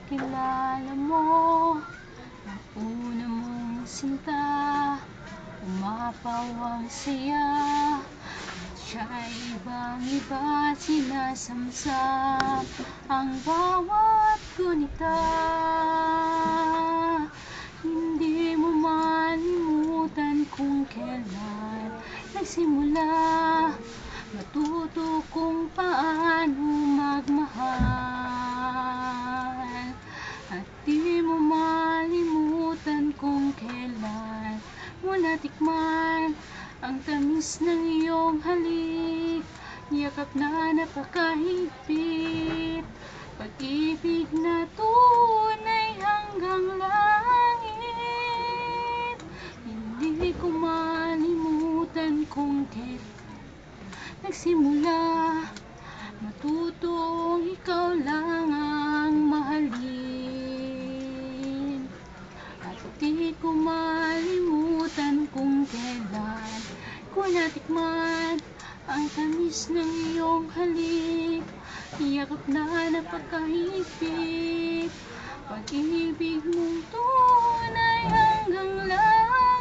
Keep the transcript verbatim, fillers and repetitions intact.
nakilala mo ang una mong sinta, umapaw ang saya at siya'y ibang-iba, sinasamsam ang bawat gunita. Hindi mo malimutan kung kailan nagsimula, matuto kung paano magmahal. At di mo malimutan kung kailan mo natikman ang tamis ng iyong halik, yakap na napakahigpit, pag-ibig na tunay hanggang langit. Hindi ko malimutan kung kailan nagsimula, matutong ikaw lang ang mahalin. At di ko malimutan kung kailan ko natikman ang tamis ng iyong halik, yakap na napakahigpit, pag-ibig mong tunay hanggang langit.